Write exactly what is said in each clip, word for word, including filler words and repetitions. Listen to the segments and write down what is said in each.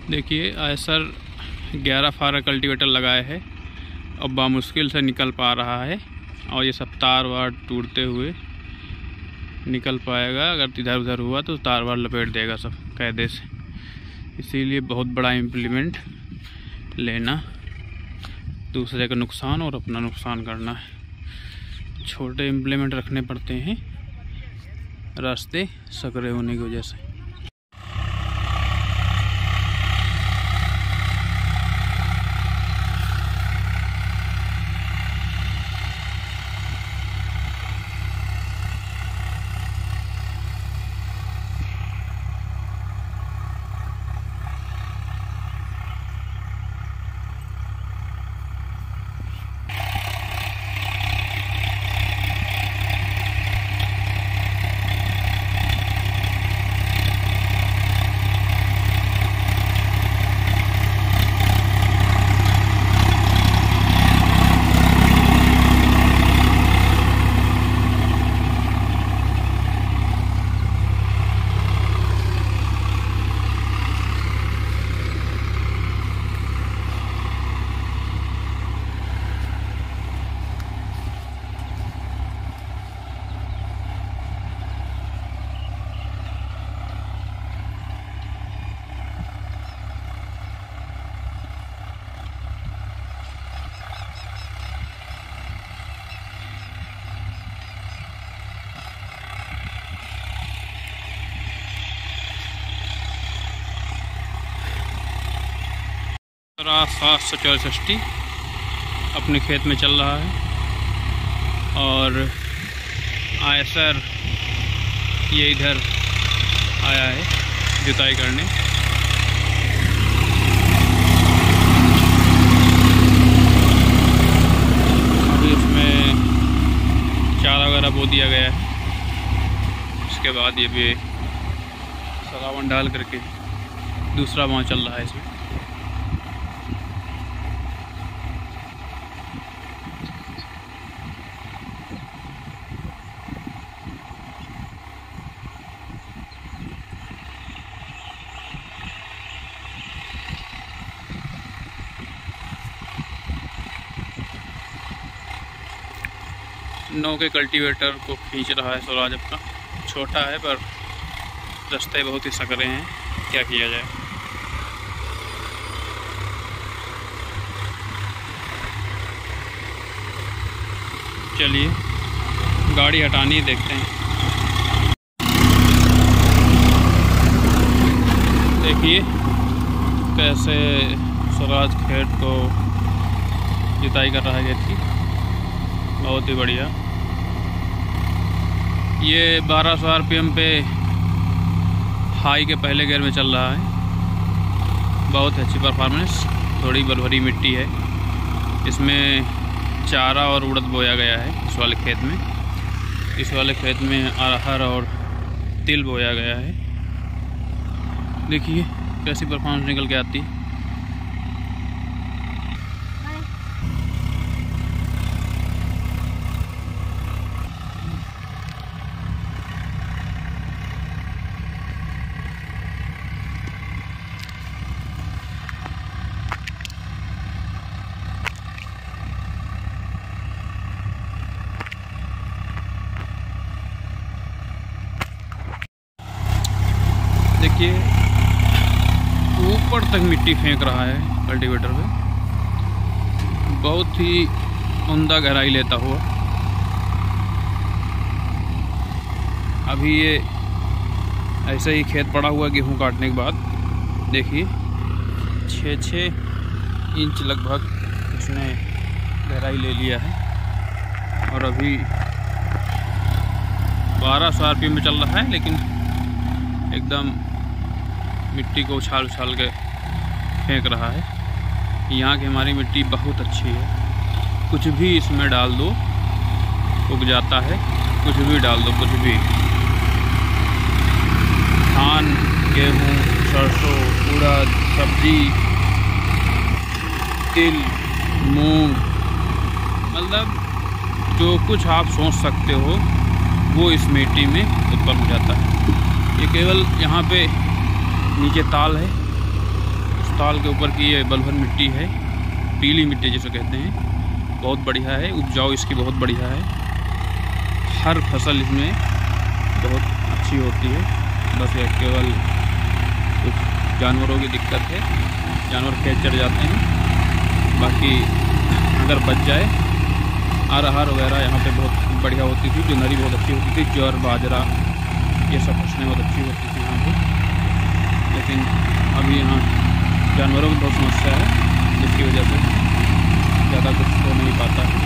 देखिए आयसर ग्यारह फारा कल्टीवेटर लगाए है और बामुश्किल से निकल पा रहा है और ये सब तार वार टूटते हुए निकल पाएगा। अगर इधर उधर हुआ तो तार वार लपेट देगा सब कायदे से। इसीलिए बहुत बड़ा इम्प्लीमेंट लेना, दूसरे का नुकसान और अपना नुकसान करना है। छोटे इम्प्लीमेंट रखने पड़ते हैं रास्ते सकरे होने की वजह से। सात सौ चौसठी अपने खेत में चल रहा है और आयसर ये इधर आया है जुताई करने। अभी इसमें चारा वगैरह बो दिया गया है। इसके बाद ये भी सलावन डाल करके दूसरा माह चल रहा है इसमें। नौ के कल्टीवेटर को खींच रहा है स्वराज अपना। छोटा है पर रास्ते बहुत ही सकरे हैं, क्या किया जाए। चलिए गाड़ी हटानी देखते हैं। देखिए कैसे स्वराज खेत को जुताई कर रहा है खेत की, बहुत ही बढ़िया। ये बारह सौ आर पी एम पे हाई के पहले गियर में चल रहा है। बहुत अच्छी परफॉर्मेंस। थोड़ी भरभरी मिट्टी है इसमें। चारा और उड़द बोया गया है इस वाले खेत में। इस वाले खेत में अरहर और तिल बोया गया है। देखिए कैसी परफॉर्मेंस निकल के आती है। देखिए ऊपर तक मिट्टी फेंक रहा है कल्टीवेटर पे, बहुत ही उम्दा गहराई लेता हुआ। अभी ये ऐसे ही खेत पड़ा हुआ गेहूं काटने के बाद। देखिए छः छः इंच लगभग इसने गहराई ले लिया है और अभी बारह सौ आर पी एम में चल रहा है, लेकिन एकदम मिट्टी को उछाल उछाल के फेंक रहा है। यहाँ की हमारी मिट्टी बहुत अच्छी है, कुछ भी इसमें डाल दो उग जाता है। कुछ भी डाल दो, कुछ भी, धान, गेहूँ, सरसों, उड़द, सब्जी, तिल, मूंग, मतलब जो कुछ आप सोच सकते हो वो इस मिट्टी में उत्पन्न हो जाता है। ये केवल यहाँ पे नीचे ताल है, ताल के ऊपर की ये बलुहन मिट्टी है, पीली मिट्टी जिसे कहते हैं, बहुत बढ़िया है। उपजाऊ इसकी बहुत बढ़िया है, हर फसल इसमें बहुत अच्छी होती है। बस ये केवल कुछ जानवरों की दिक्कत है, जानवर खेत चढ़ जाते हैं। बाकी अगर बच जाए, अरहर वगैरह यहाँ पे बहुत बढ़िया होती थी, जोनरी बहुत अच्छी होती थी, ज्वार बाजरा ये सब फसलें बहुत अच्छी होती थी यहाँ पे। लेकिन अभी यहाँ जानवरों की बहुत समस्या है, जिसकी वजह से ज़्यादा कुछ हो नहीं पाता है।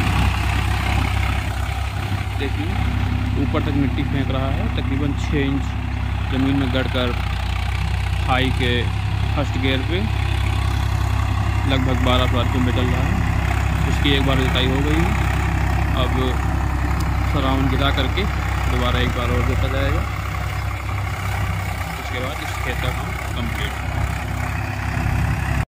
देखिए ऊपर तक मिट्टी फेंक रहा है, तकरीबन छः इंच ज़मीन में गड़कर हाई के फर्स्ट गियर पे लगभग बारह बार को निकल रहा है। उसकी एक बार जुताई हो गई है, अब राउंड गिरा करके दोबारा एक बार और जोता जाएगा। उसके बाद इस खेत का काम कंप्लीट